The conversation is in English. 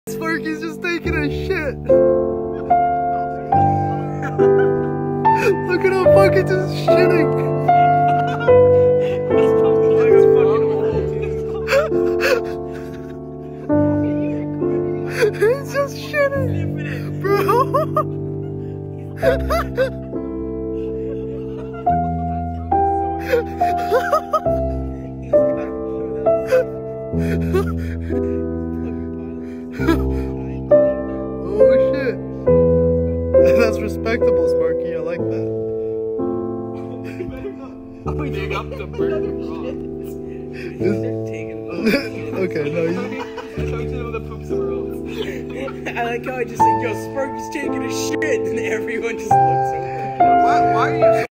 Sparky's just taking a shit. Look at him fucking just shitting. He's just shitting, bro. Oh shit. That's respectable, Sparky. I like that. Dig up the bird. Okay, no, you... I like how I just said, yo, Sparky's taking a shit, and everyone just looks over. Why are you